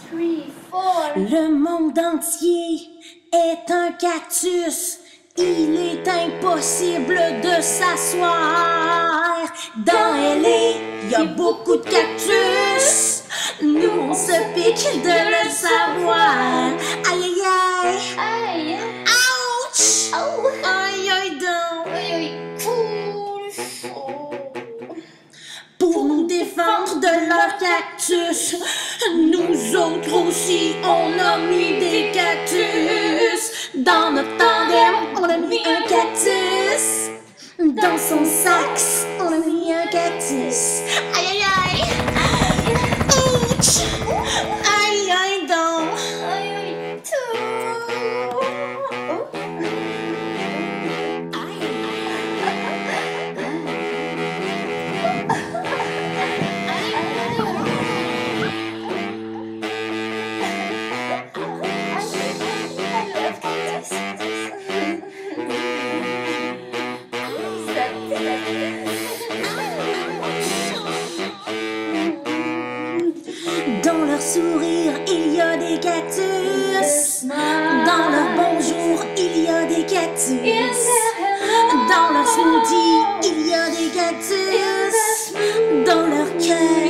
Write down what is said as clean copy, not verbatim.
three, four. Le monde entier est un cactus. Il est impossible de s'asseoir. Dans LA, il y a beaucoup de cactus. Nous, on se pique de le savoir. Aïe, aïe, aïe. Aïe. Ouch. Oh. Aïe, aïe, donc. Aïe, aïe. Pour nous défendre de leur cactus, nous autres aussi, on a mis des cactus. Dans notre tandem, on a mis un cactus. Dans son sax, on a mis un cactus. Aïe, aïe, aïe. Ouch. Aïe, aïe, donc. Aïe, aïe. Dans leur sourire, il y a des cactus. Dans leur bonjour, il y a des cactus. Dans leur smoothie, il y a des cactus. Dans leur cœur,